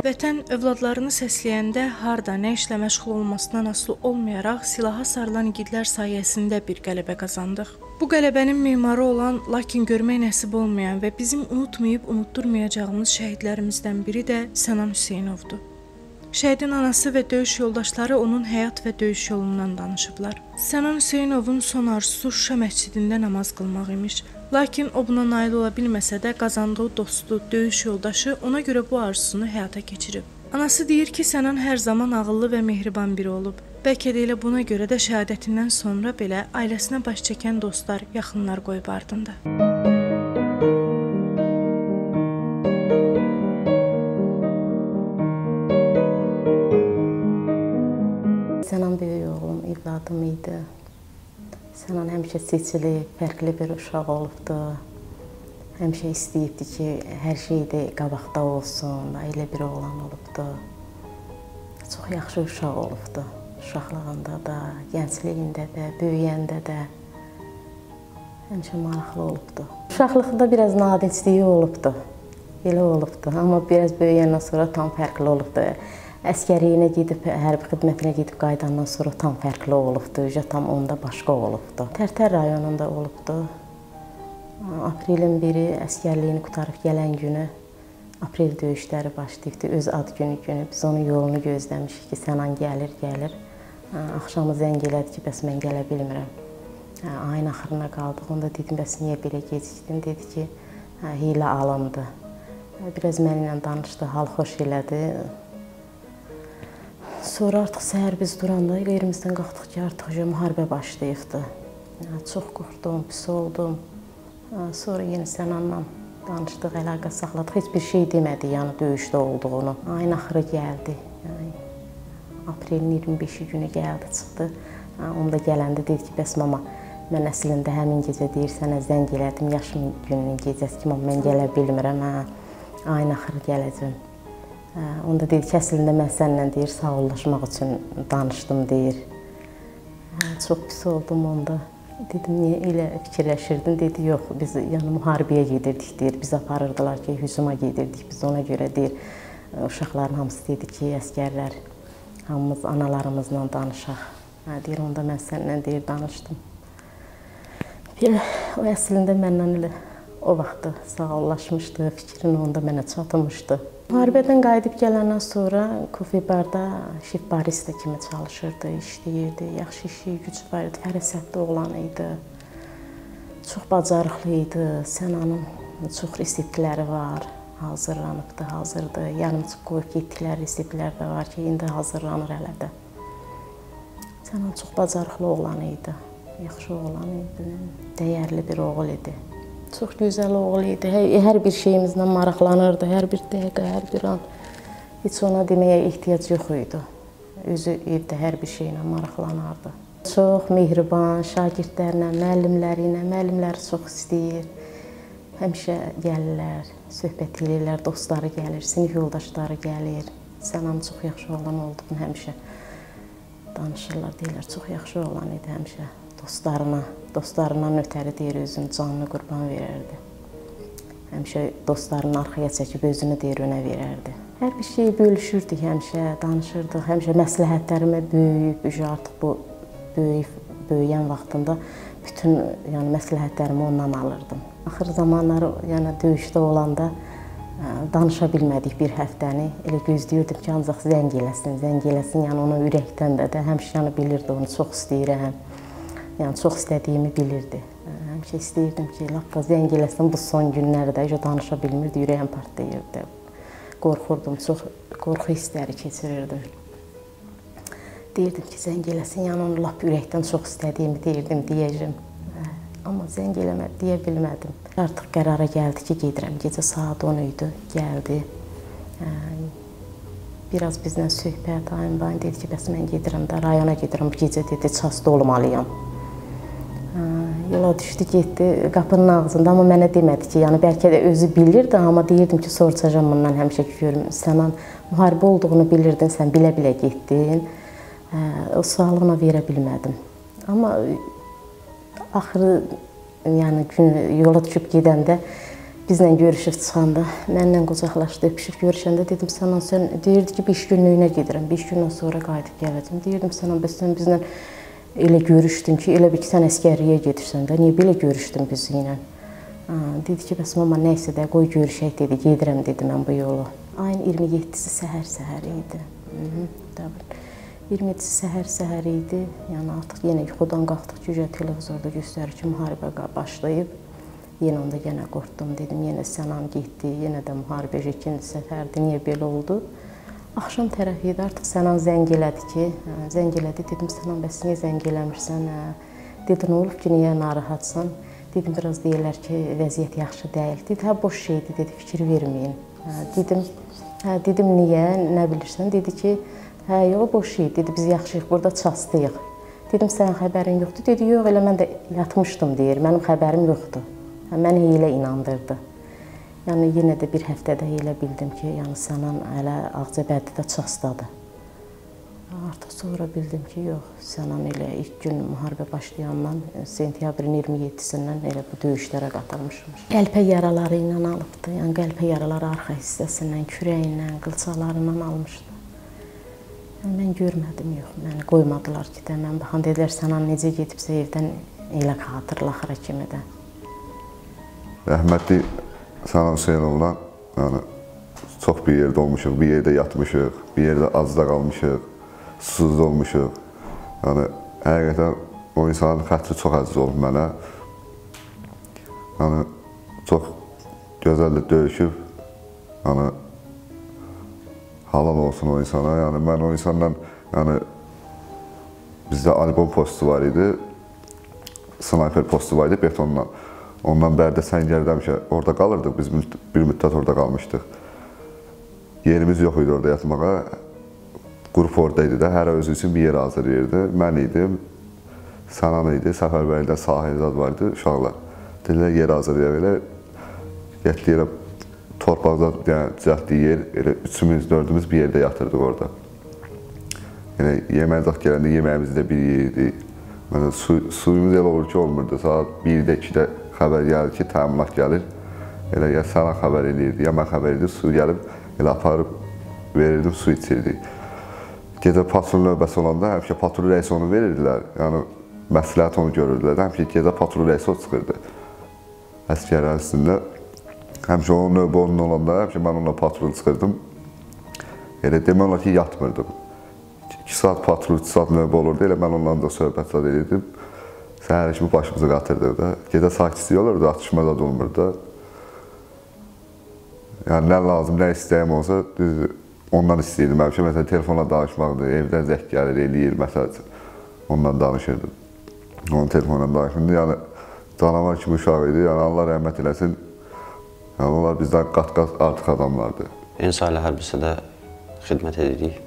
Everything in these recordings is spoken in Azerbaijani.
Vətən övladlarını səsləyəndə harda, nə işlə məşğul olmasından asılı olmayaraq silaha sarılan igidlər sayəsində bir qələbə qazandıq. Bu qələbənin memarı olan, lakin görmək nəsib olmayan və bizim unutmayıb unutturmayacağımız şəhidlərimizdən biri də Sənan Hüseynovdur. Şəhidin anası və döyüş yoldaşları onun həyat və döyüş yolundan danışıblar. Sənan Hüseynovun son arzusu Şuşa məscidində namaz qılmaq imiş. Lakin o buna nail ola bilməsə də qazandığı dostu, döyüş yoldaşı ona görə bu arzusunu həyata keçirib. Anası deyir ki, Sənan hər zaman ağıllı və mehriban biri olub. Bəlkə də elə buna görə də şəhadətindən sonra belə ailəsinə baş çəkən dostlar, yaxınlar qoyub ardında. Sənan böyük oğlum, evladım idi. Sənan həmişə seçili, fərqli bir uşaq olubdu. Həmişə istəyibdi ki, hər şeydə qabaqda olsun, elə bir oğlan olubdu. Çox yaxşı uşaq olubdu. Uşaqlığında da, gəncliyində də, böyüyəndə də həmişə maraqlı olubdu. Uşaqlıqda biraz nadinçliyi olubdu, elə olubdu. Amma biraz böyüyəndən sonra tam fərqli olubdu. Əskəriyinə gedib, hərbi xidmətinə gedib qayıdandan sonra tam fərqli olubdu, tam onda başqa olubdu. Tərtər rayonunda olubdu. Aprelin 1-i əskərliyini qutarıb gələn günü aprel döyüşləri başlayıbdı, öz ad günü. Biz onun yolunu gözləmişik ki, Sənan gəlir. Axşamı zəng elədi ki, bəs mən gələ bilmirəm. Ayın axırına qaldıq, onda dedim, bəs niyə belə gecikdin? Dedi ki, hiylə alındı. Biraz mənimlə danışdı, hal xoş elədi. Sonra artıq səhər biz duranda yerimizdən qalxdıq ki, artıq müharibə başlayıbdı. Çox qorxdum, pis oldum. Sonra yenə Sənanla danışdıq, əlaqə saxladıq. Heç bir şey demədi, yəni döyüşdə olduğunu. Ayın axırı gəldi. Aprelin 25-i günü gəldi, çıxdı. Onda gələndə dedi ki, bəs mama, mən əslində həmin gecə deyir, sənə zəng elədim, yaşım gününün gecəsi ki, mən gələ bilmirəm, ayın axırı gələcəm. Onda dedi ki, əslində mən səninlə deyir, sağollaşmaq üçün danışdım deyir. Çox pis oldum onda. Dedim, niyə elə fikirləşirdin? Dedi, yox, biz müharibəyə gedirdik deyir. Biz aparırdılar ki, hücuma gedirdik. Biz ona görə deyir, uşaqların hamısı dedi ki, əskərlər, hamımız analarımızla danışaq. Deyir, onda mən səninlə deyir, danışdım. O əslində məndən elə o vaxtı sağollaşmışdı, fikrin onda mənə çatmışdı. Müharibədən qayıdıb gələndən sonra kofe barda şef barista kimi çalışırdı, işləyirdi, yaxşı işi, gücü var idi, fərasətli oğlan idi. Çox bacarıqlı idi, Sənanın çox reseptləri var, hazırdır. Yanımız qoyub getdikləri reseptlər də var ki, indi hazırlanır hələ də. Sənan çox bacarıqlı oğlan idi, yaxşı oğlan idi, dəyərli bir oğul idi. Çox gözəl oğul idi, hər bir şeyimizlə maraqlanırdı, hər bir dəqiqə, hər bir an. Heç ona deməyə ehtiyac yox idi. Özü evdə hər bir şeylə maraqlanardı. Çox mehriban, şagirdlərlə, müəllimləri çox istəyir. Həmişə gəlirlər, söhbət edirlər, dostları gəlir, sinif yoldaşları gəlir. Sənan çox yaxşı oğlan olduğunu həmişə danışırlar, deyirlər, çox yaxşı oğlan idi həmişə. Dostlarından ötəri deyir, özünü canını qurban verərdi. Həmişə dostlarının arxaya çəkib özünü deyir, önə verərdi. Hər bir şeyi bölüşürdük həmişə, danışırdıq. Həmişə məsləhətlərimə böyüyüb, artıq bu böyüyən vaxtında bütün məsləhətlərimi ondan alırdım. Axır zamanları döyüşdə olanda danışa bilmədik bir həftəni. Elə gözləyirdim ki, ancaq zəng eləsin, onu ürəkdən də həmişə bilirdi, onu çox istəyirəm. Çox istədiyimi bilirdi. Həmişə istəyirdim ki, zəng eləsin bu son günlərdə, danışa bilmirdi, ürəyim partlayırdı. Qorxurdum, çox qorxu hissləri keçirirdim. Deyirdim ki, zəng eləsin, onu lap ürəkdən çox istədiyimi deyəcəm. Amma zəng eləmədi, deyə bilmədim. Artıq qərara gəldi ki, gedirəm. Gecə saat 10 idi, gəldi. Biraz bizlə söhbət, ayın dedi ki, bəs mən gedirəm də, rayona gedirəm, bu gecə dedi, çasda olmalıyam. Yola düşdü, getdi qapının ağzında, amma mənə demədi ki, bəlkə də özü bilirdi, amma deyirdim ki, soracağam bundan həmişə ki, görüm, Sənan müharibə olduğunu bilirdin, sən bilə-bilə getdin. O sualı ona verə bilmədim. Amma axırı yola düşüb gedəndə bizlə görüşüb çıxanda, mənlə qucaqlaşdı, öpüşüb görüşəndə dedim, Sənan, sən deyirdi ki, 5 günlüyünə gedirəm, 5 gündən sonra qayıdıb gələcəm. Deyirdim, Sənan, bəs sən bizlə elə görüşdün ki, elə bir ki, sən əskərliyə gedirsən də, niyə belə görüşdün bizlə? Dedi ki, bəs mama, nəysə də, qoy görüşək, dedi, gedirəm, dedi mən bu yolu. Ayın 27-si səhər idi. 27-si səhər idi, yəni artıq yenə yuxudan qalxdıq ki, televizorda göstərir ki, müharibə başlayıb. Yenə onda yenə qorxdum, dedim, yenə Sənan getdi, yenə də müharibə ikinci səfərdir, niyə belə oldu? Axşam tərəf idi, artıq Sənan zəng elədi, dedim, Sənan, bəs niyə zəng eləmirsən? Dedi, nə olub ki, niyə narahatsan? Dedim, biraz deyirlər ki, vəziyyət yaxşı deyil. Dedi, hə, boş şeydir, dedi, fikir verməyin. Dedim, niyə, nə bilirsən? Dedi ki, hə, yox, boş şeydir, dedi, biz yaxşıyıq, burada çastıyıq. Dedim, sənin xəbərin yoxdur? Dedi, yox, elə mən də yatmışdım, deyir, mənim xəbərim yoxdur. Məni elə inandırdı. Yəni, yenə də bir həftədə elə bildim ki, yəni Sənan hələ Ağcabədidə çastadır. Artıq sonra bildim ki, yox, Sənan elə ilk gün müharibə başlayandan, sentyabrın 27-sindən elə bu döyüşlərə qatılmışmış. Qəlpə yaraları ilə alıbdı, yəni qəlpə yaraları arxa hissəsindən, kürəyindən, qılçalarından almışdı. Mən görmədim, yox, məni qoymadılar ki, mən baxan dedilər, Sənan necə gedibsə evdən elə xatırlaxıra kimi də. Rəhmətli Sənan Hüseynovla çox bir yerdə olmuşuq, bir yerdə yatmışıq, bir yerdə acda qalmışıq, susuz olmuşuq. Yəni, həqiqətən o insanın xətri çox əziz olub mənə. Yəni, çox gözəl də döyüşüb. Yəni, halal olsun o insana. Yəni, mən o insanla, yəni, bizdə albom postu var idi, snayper postu var idi betonla. Ondan Bərdə Səngərdə həmişə orada qalırdıq, biz bir müddət orada qalmışdıq. Yerimiz yox idi orada yatmağa. Qrup oradaydı da, hərə özü üçün bir yer hazırlayırdı. Mən idim, Sənan idi, Səfərbərlidə Sahilzad var idi, uşaqlar. Dedilər, yer hazırlayaq elə. Getdi yerə, torpaqda düzəltdiyi yer, elə üçümüz, dördümüz bir yerdə yatırdıq orada. Yemək zat gələndə yeməyimizi də bir yeyirdik. Suyumuz elə olur ki, olmurdu. Saat 1-də, 2-də xəbər gəlir ki, təminat gəlir. Elə ya Sənan xəbər edirdi, ya mən xəbər edirdim, su gəlib, elə aparıb verirdim, su içirdik. Gecə patrol növbəsi olanda həmişə patrol rəisi onu verirdilər. Yəni, məsləhət onu görürdülər. Həmişə gecə patrol rəisi o çıxırdı əsgərlərin üstündə. Həmişə onun növbə onun olanda, həmişə mən onunla patrol çıxırdım. Elə demək olar ki, yatmırdım. 2 saat patrol, 3 saat növbə olurdu, elə mən onunla da söhbət edirdim. Səhər kimi başımızı qatırdıq da. Gecə sakitlik olurdu, atışma da olmurdu. Yəni, nə lazım, nə istəyim olsa, ondan istəyirdim. Həmişə, məsələn, telefonla danışmaqdır, evdən zəng gəlir, eləyir, məsələn, ondan danışırdım. Onun telefonla danışırdım. Yəni, canavar kimi uşaq idi, yəni, Allah rəhmət eləsin. Yəni, onlar bizdən qat-qat artıq adamlardır. Ensaylı hərbisədə xidmət edirik.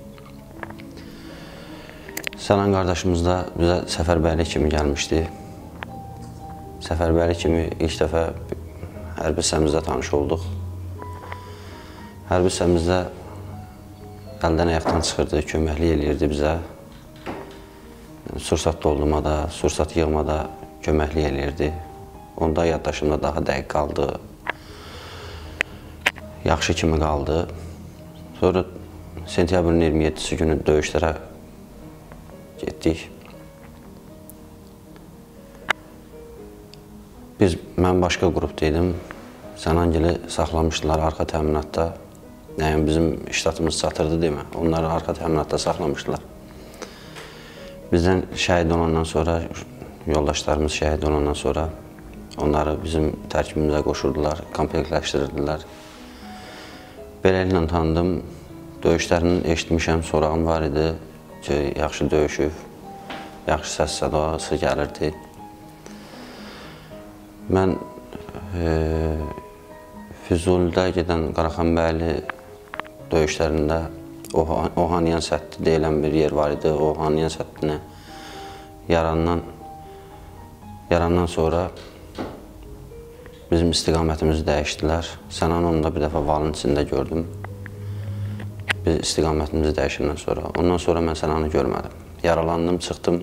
Sənan qardaşımız da bizə səfərbərlik kimi gəlmişdi. Səfərbərlik kimi ilk dəfə hərbi hissəmizdə tanış olduq. Hərbi hissəmizdə əldən ayaqdan çıxırdı, köməklik eləyirdi bizə. Sursat doldurmada, sursat yığmada köməklik eləyirdi. Onda yaddaşımda daha dəqiq qaldı. Yaxşı kimi qaldı. Sonra sentyabrın 27-si günü döyüşlərə getdik. Mən başqa qrupdaydım. Sənangili saxlamışdılar arxa təminatda. Yəni, bizim iştiratımız çatırdı demə. Onları arxa təminatda saxlamışdılar. Bizdən şəhid olandan sonra, yoldaşlarımız şəhid olandan sonra onları bizim tərkibimizə qoşurdular, komplektləşdirirdilər. Beləliklə tanıdım. Döyüşlərini eşitmişəm, sorağım var idi ki, yaxşı döyüşüb, yaxşı səs sədası gəlirdi. Mən Füzulidə gedən Qaraxanbəyli döyüşlərində Ohanyan səddi deyilən bir yer var idi. Ohanyan səddini yarandan sonra bizim istiqamətimizi dəyişdilər. Sənanı onda bir dəfə valın içində gördüm. Biz istiqamətimizi dəyişəndən sonra. Ondan sonra mən Sənanı görmədim. Yaralandım, çıxdım.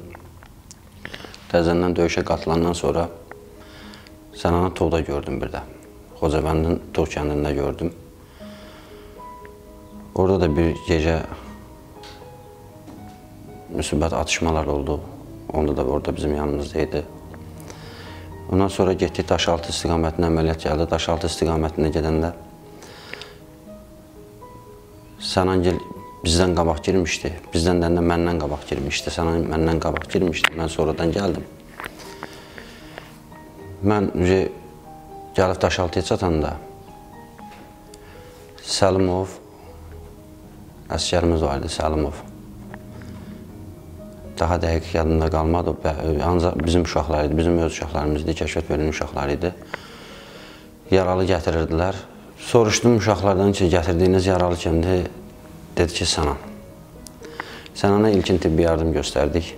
Təzədən döyüşə qatılandan sonra Sənanı tovda gördüm bir də. Xocabəndin Tuğ kəndində gördüm. Orada da bir gecə müsibət atışmalar oldu. Onda da orada bizim yanımızdaydı. Ondan sonra getdik Daşaltı istiqamətinə əməliyyat gəldi. Daşaltı istiqamətinə gedəndə Sənangil bizdən qabaq girmişdi. Bizdən də məndən qabaq girmişdi. Sənan məndən qabaq girmişdi. Mən sonradan gəldim. Mən gəlib Daşaltıya çatanda Səlimov, əsgərimiz vardı, Səlimov. Daha dəqiq yadımda qalmadı. Ancaq bizim uşaqlar idi, bizim öz uşaqlarımız idi, kəşfiyyat bölümünün uşaqları idi. Yaralı gətirirdilər. Soruşdum uşaqlardan ki, gətirdiyiniz yaralı kimdir? Dedi ki, Sənan. Sənana ilkin tibbi yardım göstərdik.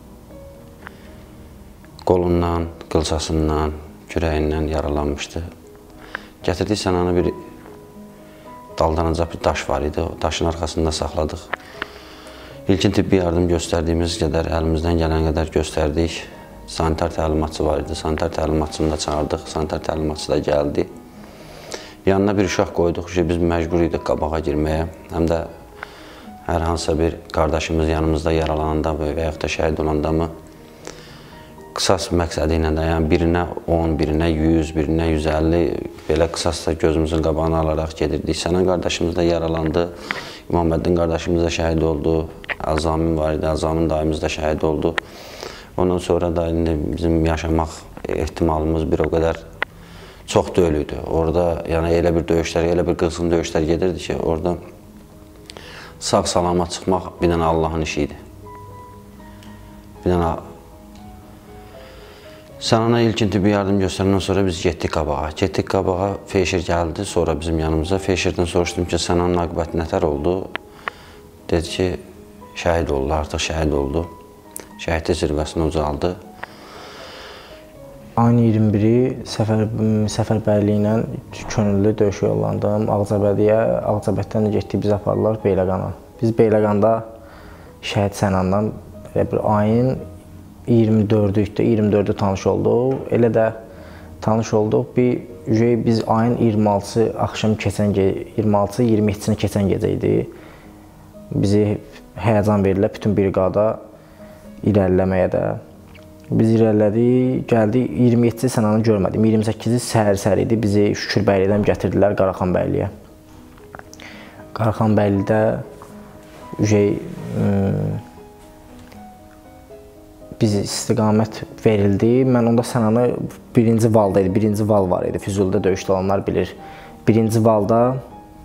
Qolundan, qılçasından, kürəyindən yaralanmışdı. Gətirdik Sənana bir daldanacaq bir daş var idi. O daşın arxasında saxladıq. İlkin tibbi yardım göstərdiyimiz qədər, əlimizdən gələn qədər göstərdik. Sanitar təlimatçı var idi. Sanitar təlimatçını da çağırdıq. Sanitar təlimatçı da gəldi. Yanına bir uşaq qoyduq ki, biz məcbur idik qabağa girməyə. Həm də hər hansısa bir qardaşımız yanımızda yaralananda və yaxud da şəhid olanda mı qısas məqsədi ilə də, yəni birinə 10, birinə 100, birinə 150 belə qısas da gözümüzün qabağını alaraq gedirdik. Sənan qardaşımız da yaralandı. İmaməddin qardaşımız da şəhid oldu. Əzamin var idi, Əzamin dayımız da şəhid oldu. Ondan sonra da indi bizim yaşamaq ehtimalımız bir o qədər çox deyil idi. Orada yəni elə bir döyüşlər, elə bir qızğın döyüşlər gedirdi ki, orada sağ-salamat çıxmaq bir dənə Allahın işi idi. Bir dənə Sənana ilkin tibbi yardım göstərəndən sonra biz getdik qabağa. Getdik qabağa, Feyşir gəldi sonra bizim yanımıza. Feyşirdən soruşdum ki, Sənanın aqibəti nətər oldu? Dedi ki, şəhid oldu, artıq şəhid oldu. Şəhidlik zirvəsini ucaldı. Ayın 21-i səfərbərliyi ilə könüllü döyüşə yollandım. Ağcabədiyə, Ağcabəddən getdik, biz apardılar Beyləqana. Biz Beyləqanda şəhid Sənandan ayın 24'ü tanış olduq. Elə də tanış olduq. Biz ayın 26-sı axşam keçən 26-27-sini keçən gecə idi. Bizi həyəcan verirlər bütün briqada irəliləməyə də. Biz irəlilədik, gəldik. 27-ci Sənanı görmədim. 28-ci səhər idi. Bizi Şükürbəylidən gətirdilər Qaraxanbəyliyə. Qaraxanbəylidə biz istiqamət verildi. Mən onda Sənanı birinci valda idi. Birinci val var idi. Füzulidə döyüşdə olanlar bilir. Birinci valda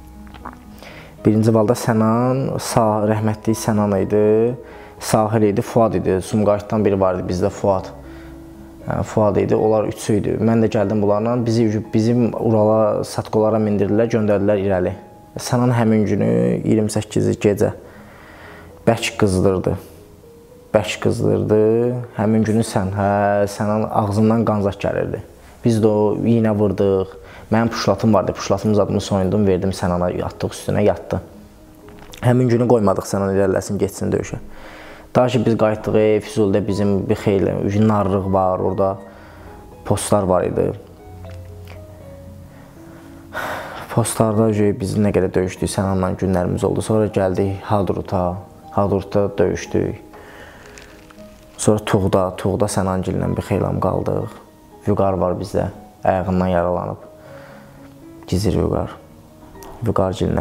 Sənan, rəhmətli Sənan idi. Sahil idi, Fuad idi. Sumqayıtdan biri var idi bizdə Fuad. Fuad idi, onlar üçü idi. Mən də gəldim bunlarla. Bizim Urala, Satqolara mindirdilər, göndərdilər irəli. Sənan həmin günü 28-ci gecə bərk qızdırdı. Həmin günü Sənan ağzından qanzaq gəlirdi. Biz də o iynə vurdıq. Mənim puşlatım vardı. Puşlatımın zadını soyundum, verdim Sənana, yatdıq üstünə, yatdı. Həmin günü qoymadıq Sənan irəliləsin, getsin döyüşə. Daha ki biz qayıtdıq, Füzulidə bizim bir xeyli narlıq var, orada postlar var idi. Postlarda biz nə qədər döyüşdük, Sənanla günlərimiz oldu. Sonra gəldik Hadrutda döyüşdük. Sonra Tuğda Sənangillə bir xeylam qaldıq. Vüqar var bizdə, ayağından yaralanıb. Gizir Vüqargillə.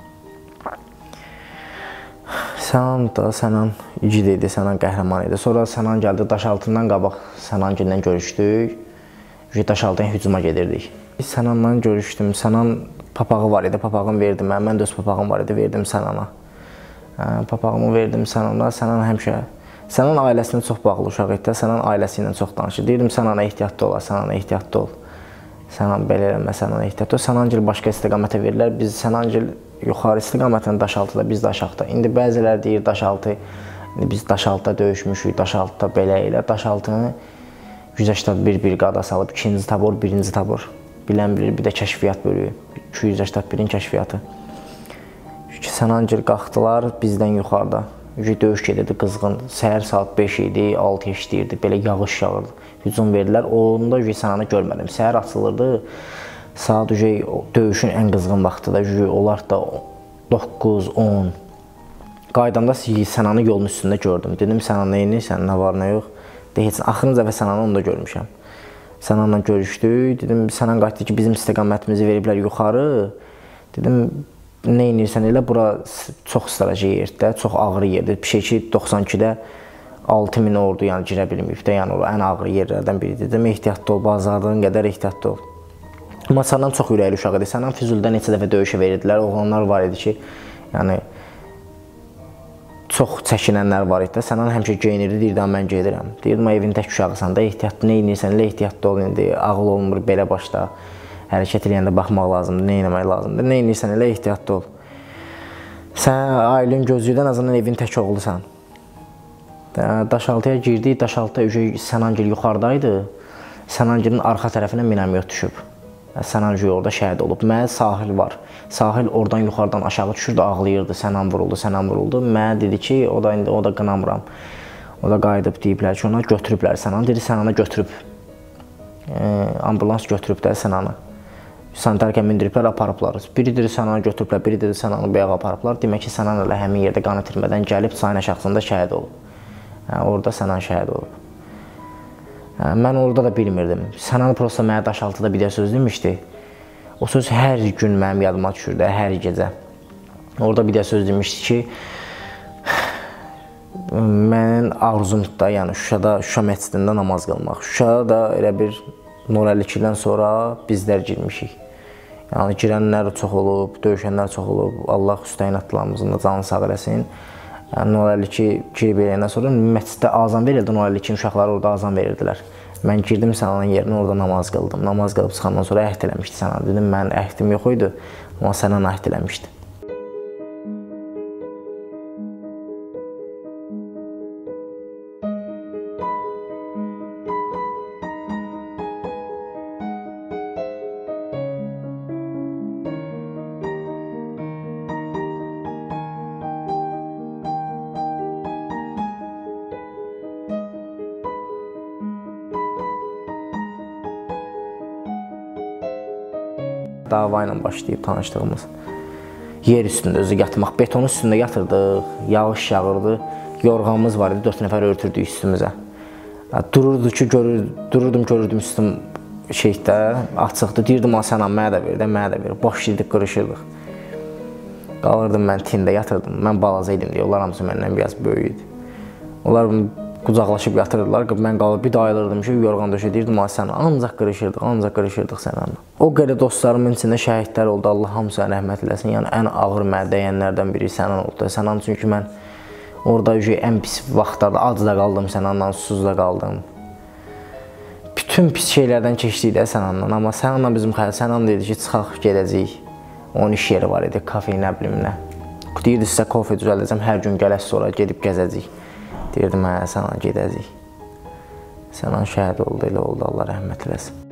Sənan igid idi, Sənan qəhrəman idi. Sonra Sənan gəldi, Daşaltından qabaq Sənangillə görüşdük. Daşaltıya hücuma gedirdik. Sənanla görüşdüm, Sənan papağı var idi, papağımı verdim mən. Mən də öz papağım var idi, verdim Sənana. Papağımı verdim Sənana, Sənan həmişə Sənan ailəsinə çox bağlı uşaq idi, Sənan ailəsi ilə çox danışır. Deyirdim, Sənana ehtiyatlı ol, Sənana ehtiyatlı ol. Sənan belə eləmə, Sənana ehtiyatlı ol. Sənangil başqa istiqamətə verirlər. Biz Sənangil yuxarı istiqamətən Daşaltıda, biz də aşağıda. İndi bəzilər deyir Daşaltı, biz Daşaltıda döyüşmüşük, Daşaltıda belə elə. Daşaltını 181 briqada salıb, 2-ci tabor, 1-ci tabor. Bilən bilir, bir də kəşfiyyat bölüyü, 281-in kəşfiyyatı. Sənangil qalxdılar bizdən yuxarıda. Döyüş gedirdi qızğın. Səhər saat 5 idi, 6 işləyirdi. Belə yağış yağırdı. Hücum verdilər. Onda Sənanı görmədim. Səhər açılırdı. Saat döyüşün ən qızğın vaxtıda, onlar da 9, 10. Qaydanda Sənanı yolun üstündə gördüm. Dedim, Sənan nə edirsən, nə var, nə yox. Deyəcək, axırıncı dəfə Sənanı onda görmüşəm. Sənanla görüşdük. Dedim, Sənan qayıtdı ki, bizim istiqamətimizi veriblər yuxarı. Dedim, nə edirsən elə, bura çox strateji yerdir, çox ağır yerdir. Bir şey ki, 92-də 6000 ordu yəni girə bilməyib də, yəni ən ağır yerlərdən biridir. Dedim, ehtiyatlı ol, bazardığın qədər ehtiyatlı ol. Amma Sənan çox ürəkli uşaq idi. Sənan Füzulidə neçə dəfə döyüşə verirdilər. Oğlanlar var idi ki, yəni çox çəkinənlər var idi. Sənan həmişə geyinirdi, deyirdi, mən gedirəm. Deyirdim, evin tək uşağısan da, ehtiyatlı nə edirsən, elə ehtiyatlı ol indi. Ağıl olmur belə başda. Hərəkət eləyəndə baxmaq lazımdır, nə etmək lazımdır. Nə edirsən, elə ehtiyatlı ol. Sən ailənin gözlükdən azından evin tək oğlusan. Daşaltıya girdik, Daşaltıda Sənangil yuxarıdaydı. Sənangilin arxa tərəfinə minamyot düşüb. Sənangil orada şəhid olub. Mənə Sahil var. Sahil oradan yuxarıdan aşağı düşürdü, ağlayırdı. Sənan vuruldu, Sənan vuruldu. Mənə dedi ki, o da qınamıram. O da qayıdıb deyiblər ki, ona götürüblər Sənan. Dedi, Sənana götürüb. Ambulans götürüb də Sənanı. Sanitarkə mindiriblər, aparıblar. Biri dedi Sənanı götürüblər, biri dedi Sənanı bu yağa aparıblar. Demək ki, Sənan elə həmin yerdə qan itirmədən gəlib çayın aşağısında şəhid olub. Orada Sənan şəhid olub. Mən orada da bilmirdim. Sənan prosta mənə Daşaltıda bir də söz demişdi. O söz hər gün mənim yadıma düşürdü, hər gecə. Orada bir də söz demişdi ki, mənim arzumdur da, yəni Şuşa məscidində namaz qılmaq. Şuşada da elə bir Nur 52-dən sonra bizlər girmişik. Yəni girənlər çox olub, döyüşənlər çox olub. Allah Hüseyn atlarımızın da canını sağ eləsin. Nur 52 girib eləyəndən sonra məsciddə azan verildi, Nur 52-nin uşaqları orada azan verirdilər. Mən girdim Sənanın yerinə, orada namaz qıldım. Namaz qılıb çıxandan sonra əhd eləmişdi Sənan. Dedim, mənim əhdim yox idi, amma Sənan əhd eləmişdi. Dava ilə başlayıb tanışdığımız. Yer üstündə özü yatmaq, betonun üstündə yatırdıq, yağış yağırdı, yorğanımız var idi, 4 nəfər örtürdük üstümüzə. Dururdum, görürdüm üstüm şeydə, açıqdı, deyirdim, Sənan, mənə də ver, başlayırdıq, qırışırdıq. Qalırdım mən tində, yatırdım, mən balaca idim deyə, onlar hamısı məndən biraz böyük idi. Onlar qucaqlaşıb yatırdılar, mən qalıb bir də ayılırdım ki, yorğan döşədirdim, Sənan, ancaq qırışırdıq Sənanla. O qədər dostlarımın içində şəhidlər oldu, Allah hamısına rəhmət eləsin. Yəni, ən ağır mənə dəyənlərdən biri Sənan oldu. Sənan çünki mən orada ən pis vaxtlarda ac da qaldım Sənanla, susuz da qaldım. Bütün pis şeylərdən keçdik də Sənanla, amma Sənanla bizim Sənan dedi ki, çıxaq, gedəcəyik. Onun iş yeri var idi, kafe, nə bilim nə. Deyirdi, sizə kofe düzəldəcəm, hər gün gələz sonra gedib gəzəcəyik. Deyirdim, Sənan gedəcəyik. Sənan şəhid oldu, elə oldu, Allah rəhmət eləsin.